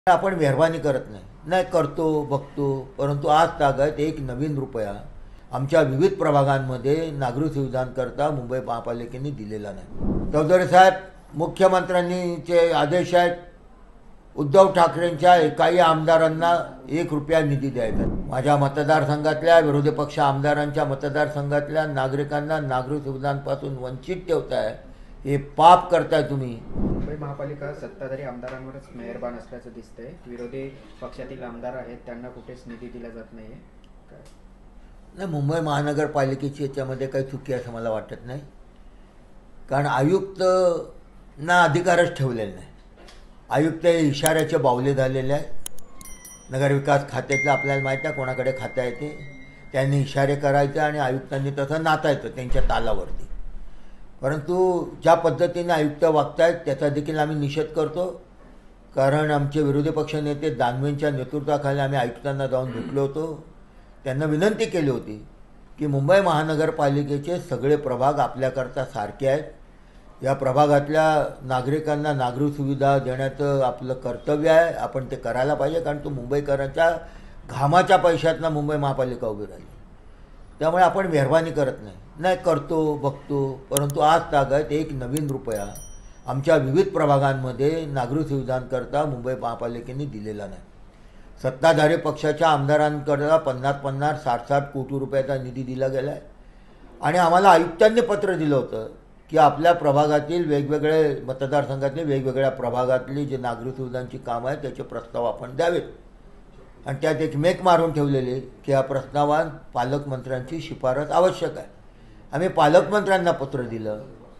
आपण मेहरबानी करत नाही करतो बघतो, परंतु आज तागत एक नवीन रुपया आमच्या विविध प्रभागांमध्ये नागरी सुविधांकरता मुंबई महापालिकेने दिलेला नाही। चौधरी साहेब, मुख्यमंत्र्यांचे आदेश आहेत उद्धव ठाकरेंच्या एकाही आमदारांना 1 रुपया निधी द्यायचा। माझ्या मतदारसंघातल्या विरोधी पक्ष आमदारांच्या मतदारसंघातल्या नागरिकांना नागरी सुविधांपासून वंचित ठेवताय, हे पाप करताय तुम्ही। मुंबई महापालिका सत्ताधारी आमदारांवरच मेहरबान असल्याचं दिसतंय। विरोधी पक्षातील आमदार आहेत त्यांना कुठेच निधी दिला जात नाहीये। नाही, मुंबई महानगरपालिकेची याच्यामध्ये काही चुकी असं मला वाटत नाही, कारण आयुक्तना अधिकारच ठेवलेला नाही। आयुक्त हे इशाऱ्याचे बावले झालेले आहेत। नगरविकास खात्यातलं आपल्याला माहीत आहे कोणाकडे खातं आहे ते, त्यांनी इशारे करायचे आणि आयुक्तांनी तसं नाचायचं त्यांच्या तालावरती। परंतु ज्या पद्धतीने आयुक्त वागतायत त्याचा देखील आम्ही निषेध करतो, कारण आमचे विरोधी पक्ष नेते दानवेंच्या नेतृत्वाखाली आम्ही आयुक्तांना जाऊन भेटलो होतो। त्यांना विनंती केली होती की मुंबई महानगरपालिकेचे सगळे प्रभाग आपल्याकरता सारखे आहेत, या प्रभागातल्या नागरिकांना नागरी सुविधा देण्याचं आपलं कर्तव्य आहे, आपण ते करायला पाहिजे, कारण तो मुंबईकरांच्या घामाच्या पैशातनं मुंबई महापालिका उभी राहिली। त्यामुळे आपण मेहरबानी करत नाही करतो बघतो, परंतु आज तागत एक नवीन रुपया आमच्या विविध प्रभागांमध्ये नागरी सुविधांकरता मुंबई महापालिकेने दिलेला नाही। सत्ताधारी पक्षाच्या आमदारांकरता 50-50, 60-60 कोटी रुपयाचा निधी दिला गेला आहे आणि आम्हाला आयुक्तांनी पत्र दिलं होतं की आपल्या प्रभागातील वेगवेगळे मतदारसंघातले वेगवेगळ्या प्रभागातली जे नागरी सुविधांची कामं आहेत त्याचे प्रस्ताव आपण द्यावेत, आणि त्यात एक मेक मारून ठेवलेले की या प्रस्तावात पालकमंत्र्यांची शिफारस आवश्यक आहे। आम्ही पालकमंत्र्यांना पत्र दिलं,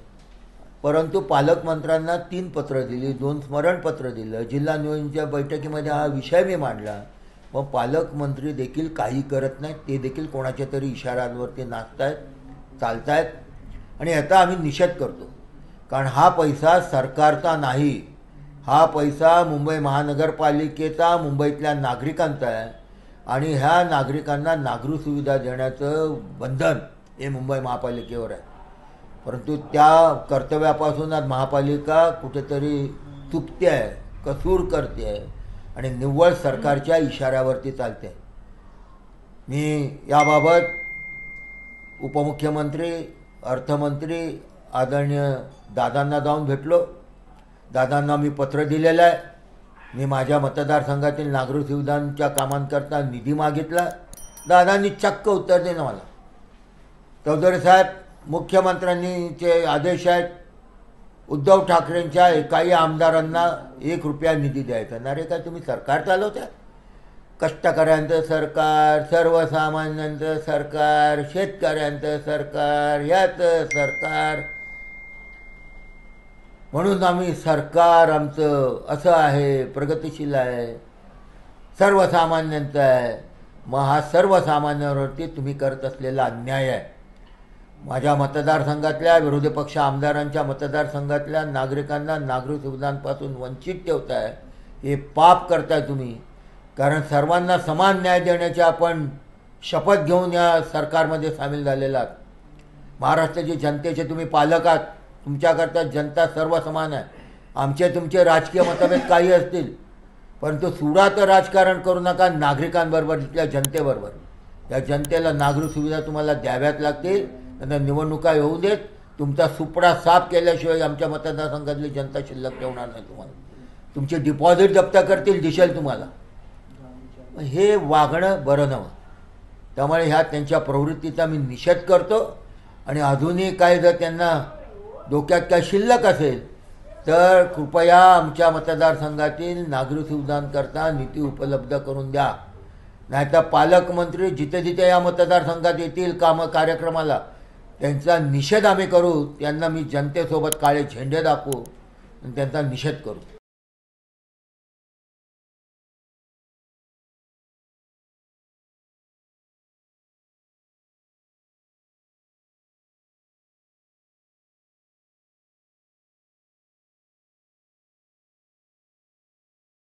परंतु पालकमंत्र्यांना 3 पत्र दिली, 2 स्मरणपत्र दिलं, जिल्हा नियोजनच्या बैठकीमध्ये हा विषय मी मांडला, मग पालकमंत्री देखील काही करत नाहीत, ते देखील कोणाच्या तरी इशाऱ्यांवरती नाचतायत चालतायत, आणि याचा आम्ही निषेध करतो। कारण हा पैसा सरकारचा नाही, हा पैसा मुंबई महानगरपालिकेचा मुंबईतल्या नागरिकांचा आहे, आणि ह्या नागरिकांना नागरी सुविधा देण्याचं बंधन हे मुंबई महापालिकेवर आहे। परंतु त्या कर्तव्यापासून आज महापालिका कुठेतरी चुकते आहे, कसूर करते आहे आणि निव्वळ सरकारच्या इशाऱ्यावरती चालते। मी याबाबत उपमुख्यमंत्री, अर्थमंत्री आदरणीय दादांना जाऊन भेटलो, दादांना मी पत्र दिलेलं आहे। मी माझ्या मतदारसंघातील नागरी सुविधांच्या कामांकरता निधी मागितला, दादांनी चक्क उत्तर दिलं मला, चौधरी साहेब, मुख्यमंत्र्यांचे आदेश आहेत उद्धव ठाकरेंच्या एकाही आमदारांना 1 रुपया निधी द्यायचा नाही। रे काय तुम्ही सरकार चालवता? कष्टकऱ्यांचं सरकार, सर्वसामान्यांचं सरकार, शेतकऱ्यांचं सरकार, याचं सरकार, म्हणून आम्ही सरकार आमचं असं आहे, प्रगतिशील आहे, सर्वसामान्यांचं आहे। मग हा सर्वसामान्यांवरती तुम्ही करत असलेला अन्याय आहे। माझ्या मतदारसंघातल्या विरोधी पक्ष आमदारांच्या मतदारसंघातल्या नागरिकांना नागरी सुविधांपासून वंचित ठेवताय, हे पाप करताय तुम्ही, कारण सर्वांना समान न्याय देण्याची आपण शपथ घेऊन या सरकारमध्ये सामील झालेला आहात। महाराष्ट्राची जनतेचे तुम्ही पालक आहात, तुमच्याकरता जनता सर्व समान आहे। आमचे तुमचे राजकीय मतभेद काही असतील, परंतु सुडाचं राजकारण करू नका नागरिकांबरोबर, इथल्या जनतेबरोबर। या जनतेला नागरी सुविधा तुम्हाला द्याव्याच लागतील, नंतर निवडणुका येऊ देत, तुमचा सुपडा साफ केल्याशिवाय आमच्या मतदारसंघातली जनता शिल्लक ठेवणार नाही तुम्हाला, तुमची डिपॉझिट जप्त करतील, दिसेल तुम्हाला। हे वागणं बरं नव्हतं, त्यामुळे ह्या त्यांच्या प्रवृत्तीचा मी निषेध करतो, आणि अजूनही काय जर त्यांना डोक्यात काय शिल्लक असेल तर कृपया आमच्या मतदारसंघातील नागरी सुविधांकरता निधी उपलब्ध करून द्या, नाहीतर पालकमंत्री जिथे जिथे या मतदारसंघात येतील कार्यक्रमाला त्यांचा निषेध आम्ही करू, त्यांना मी जनतेसोबत काळे झेंडे दाखवू आणि त्यांचा निषेध करू।